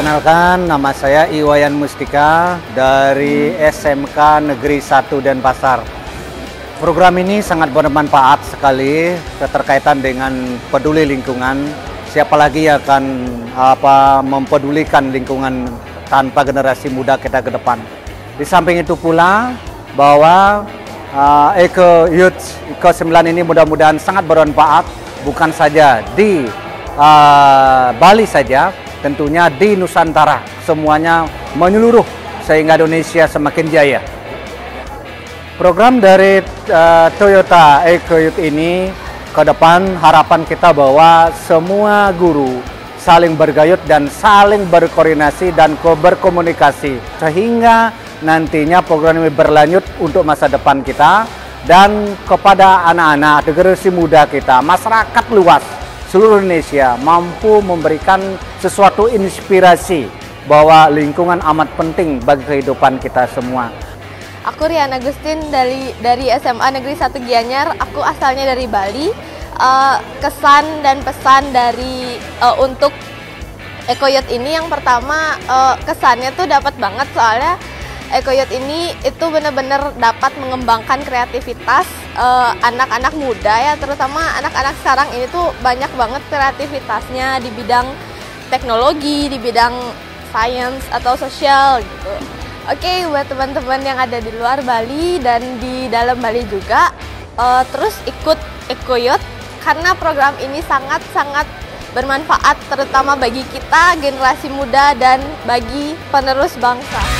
Perkenalkan, nama saya Iwayan Mustika dari SMK Negeri 1 Denpasar. Program ini sangat bermanfaat sekali keterkaitan dengan peduli lingkungan. Siapa lagi yang akan mempedulikan lingkungan tanpa generasi muda kita ke depan. Di samping itu pula bahwa Eco Youth Eco 9 ini mudah-mudahan sangat bermanfaat bukan saja di Bali saja, tentunya di Nusantara semuanya menyeluruh sehingga Indonesia semakin jaya. Program dari Toyota Eco Youth ini ke depan harapan kita bahwa semua guru saling bergayut dan saling berkoordinasi dan berkomunikasi sehingga nantinya program ini berlanjut untuk masa depan kita dan kepada anak-anak generasi muda kita, masyarakat luas seluruh Indonesia mampu memberikan sesuatu inspirasi bahwa lingkungan amat penting bagi kehidupan kita semua. Aku Rian Agustin dari SMA Negeri 1 Gianyar. Aku asalnya dari Bali. Kesan dan pesan dari untuk Eco Youth ini yang pertama kesannya tuh dapat banget soalnya Eco Youth ini itu benar-benar dapat mengembangkan kreativitas anak-anak muda ya, terutama anak-anak sekarang ini tuh banyak banget kreativitasnya di bidang teknologi, di bidang science atau sosial gitu. Oke, buat teman-teman yang ada di luar Bali dan di dalam Bali juga, terus ikut Eco Youth karena program ini sangat-sangat bermanfaat terutama bagi kita generasi muda dan bagi penerus bangsa.